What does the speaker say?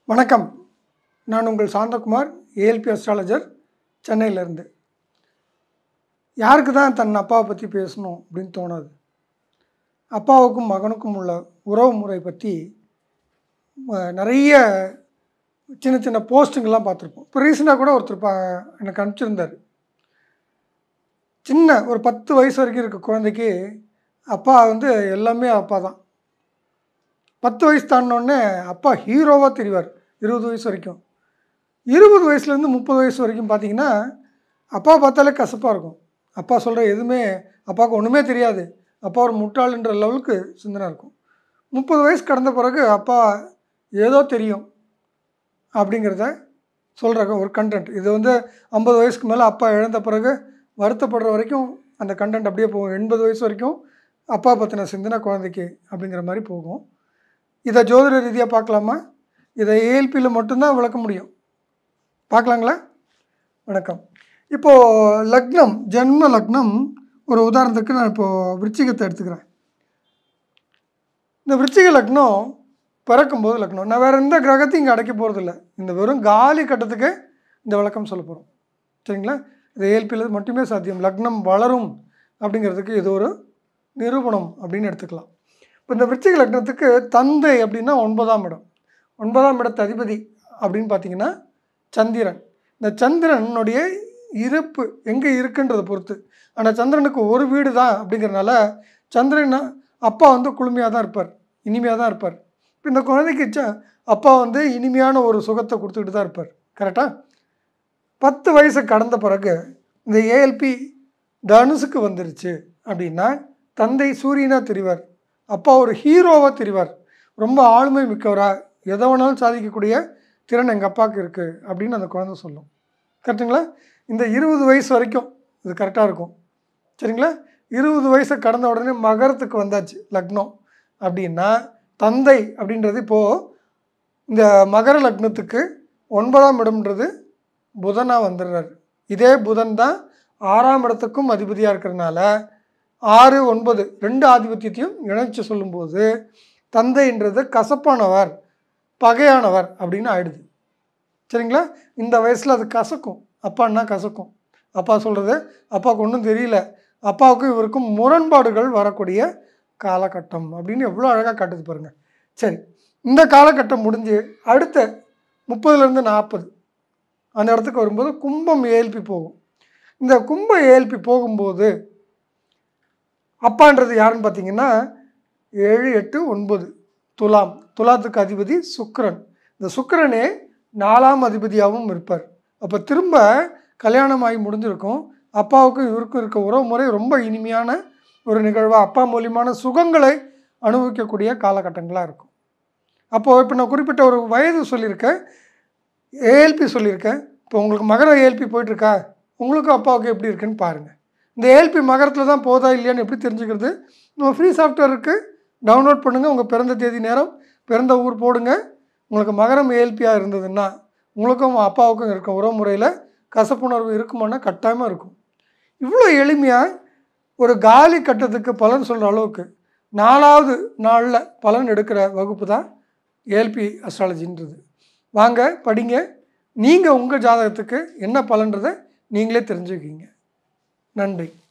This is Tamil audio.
வணக்கம். நான் உங்கள் சாந்தகுமார், ஏஎல்பி அஸ்ட்ராலஜர், சென்னையிலேருந்து. யாருக்கு தான் தன் அப்பாவை பற்றி பேசணும் அப்படின்னு தோணாது? அப்பாவுக்கும் மகனுக்கும் உள்ள உறவு முறை பற்றி நிறைய சின்ன சின்ன போஸ்ட்டுங்கள்லாம் பார்த்துருப்போம். இப்போ ரீசெண்டாக கூட ஒருத்தர் எனக்கு அனுப்பிச்சிருந்தார். சின்ன ஒரு 10 வயசு வரைக்கும் இருக்க குழந்தைக்கு அப்பா எல்லாமே அப்பா தான். 10 வயசு தாண்டினோடனே அப்பா ஹீரோவாக தெரிவார். 20 வயசு வரைக்கும். 20 வயசுலேருந்து 30 வயசு வரைக்கும் பார்த்தீங்கன்னா அப்பா பார்த்தாலே கசப்பாக இருக்கும். அப்பா சொல்கிற எதுவுமே அப்பாவுக்கு ஒன்றுமே தெரியாது. அப்பா ஒரு முட்டாளுன்ற லெவலுக்கு சிந்தனை இருக்கும். 30 வயசு கடந்த பிறகு அப்பா ஏதோ தெரியும் அப்படிங்கிறத சொல்கிற ஒரு கண்டென்ட். இது 50 வயசுக்கு மேலே அப்பா இழந்த பிறகு வருத்தப்படுற வரைக்கும் அந்த கண்டென்ட் அப்படியே போகும். 80 வயசு வரைக்கும் அப்பா பற்றின சிந்தனை குழந்தைக்கு அப்படிங்கிற மாதிரி போகும். இதை ஜோதிட ரீதியாக பார்க்கலாமா? இதை ஏஎல்பியில் மட்டும்தான் விளக்க முடியும். பார்க்கலாங்களா? வணக்கம். இப்போது லக்னம், ஜென்ம லக்னம், ஒரு உதாரணத்துக்கு நான் இப்போது விருச்சிகத்தை எடுத்துக்கிறேன். இந்த விருச்சிக லக்னம் பிறக்கும்போது லக்னம், நான் வேறு எந்த கிரகத்தையும் இங்கே அடைக்க போகிறதில்ல. இந்த வெறும் காலி கட்டத்துக்கு இந்த விளக்கம் சொல்ல போகிறோம். சரிங்களா? இது ஏஎல்பியில் மட்டுமே சாத்தியம். லக்னம் வளரும் அப்படிங்கிறதுக்கு இது ஒரு நிரூபணம் அப்படின்னு எடுத்துக்கலாம். இப்போ இந்த விருச்சிக லக்னத்துக்கு தந்தை அப்படின்னா 9ஆம் இடம். 9ஆம் இடத்து அதிபதி அப்படின்னு பார்த்தீங்கன்னா சந்திரன். இந்த சந்திரனுடைய இருப்பு எங்கே இருக்குன்றதை பொறுத்து. ஆனால் சந்திரனுக்கு ஒரு வீடு தான் அப்படிங்கிறனால சந்திரன் அப்பா குளுமையாக தான் இருப்பார், இனிமையாக தான் இருப்பார். இப்போ இந்த குழந்தைக்கு அப்பா இனிமையான ஒரு சுகத்தை கொடுத்துக்கிட்டு தான் இருப்பார். கரெக்டாக? 10 வயசு கடந்த பிறகு இந்த ஏஎல்பி தனுசுக்கு வந்துருச்சு அப்படின்னா தந்தை சூரியனாக தெரிவார், அப்பா ஒரு ஹீரோவாக தெரிவார், ரொம்ப ஆளுமை மிக்கவராக, எதை வேணாலும் சாதிக்கக்கூடிய திறன் எங்கள் அப்பாவுக்கு இருக்குது அப்படின்னு அந்த குழந்தை சொல்லும். கரெக்டுங்களா? இந்த 20 வயசு வரைக்கும் இது கரெக்டாக இருக்கும். சரிங்களா? 20 வயசை கடந்த உடனே மகரத்துக்கு வந்தாச்சு லக்னம் அப்படின்னா தந்தை அப்படின்றது இப்போது இந்த மகர லக்னத்துக்கு 9ஆம் இடம்ன்றது புதனாக வந்துடுறாரு. இதே புதன் தான் 6ஆம் இடத்துக்கும் அதிபதியாக இருக்கிறதுனால 6, 9 2 ஆதிபத்தியத்தையும் இணைச்சு சொல்லும்போது தந்தைன்றது கசப்பானவர், பகையானவர் அப்படின்னு ஆயிடுது. சரிங்களா? இந்த வயசில் அது கசக்கும். அப்பான்னா கசக்கும். அப்பா சொல்கிறது அப்பாவுக்கு ஒன்றும் தெரியல, அப்பாவுக்கும் இவருக்கும் முரண்பாடுகள் வரக்கூடிய காலகட்டம் அப்படின்னு எவ்வளோ அழகாக காட்டுது பாருங்கள். சரி, இந்த காலகட்டம் முடிஞ்சு அடுத்த 30லேருந்து 40 அந்த இடத்துக்கு வரும்போது கும்பம் ஏஎல்பி போகும். இந்த கும்ப ஏஎல்பி போகும்போது அப்பான்றது யாருன்னு பார்த்தீங்கன்னா 7, 8, 9 துலாம். துலாத்துக்கு அதிபதி சுக்கிரன். இந்த சுக்கிரனே 4ஆம் அதிபதியாகவும் இருப்பார். அப்போ திரும்ப கல்யாணம் ஆகி முடிஞ்சிருக்கும். அப்பாவுக்கும் இவருக்கும் இருக்க உறவு முறை ரொம்ப இனிமையான ஒரு நிகழ்வாக அப்பா மூலியமான சுகங்களை அனுபவிக்கக்கூடிய காலகட்டங்களாக இருக்கும். அப்போது இப்போ நான் குறிப்பிட்ட ஒரு வயது சொல்லியிருக்கேன், ஏஎல்பி சொல்லியிருக்கேன். இப்போ உங்களுக்கு மகர ஏஎல்பி போயிட்டுருக்கா, உங்களுக்கும் அப்பாவுக்கு எப்படி இருக்குன்னு பாருங்கள். இந்த ஏஎல்பி மகரத்தில் தான் போதா இல்லையான்னு எப்படி தெரிஞ்சுக்கிறது? நம்ம ஃப்ரீ சாஃப்ட்வேர் இருக்குது, டவுன்லோட் பண்ணுங்கள். உங்கள் பிறந்த தேதி, நேரம், பிறந்த ஊர் போடுங்க. உங்களுக்கு மகரம் ஏஎல்பியாக இருந்ததுன்னா உங்களுக்கும் அப்பாவுக்கும் இருக்க உறவு முறையில் கசப்புணர்வு இருக்குமானா கட்டாயமாக இருக்கும். இவ்வளோ எளிமையாக ஒரு காலி கட்டத்துக்கு பலன் சொல்கிற அளவுக்கு 4வது நாளில் பலன் எடுக்கிற வகுப்பு தான் ஏஎல்பி அஸ்ட்ராலஜின்றது. வாங்க படிங்க. நீங்கள் உங்கள் ஜாதகத்துக்கு என்ன பலன்றதை நீங்களே தெரிஞ்சுக்கிங்க. நன்றி.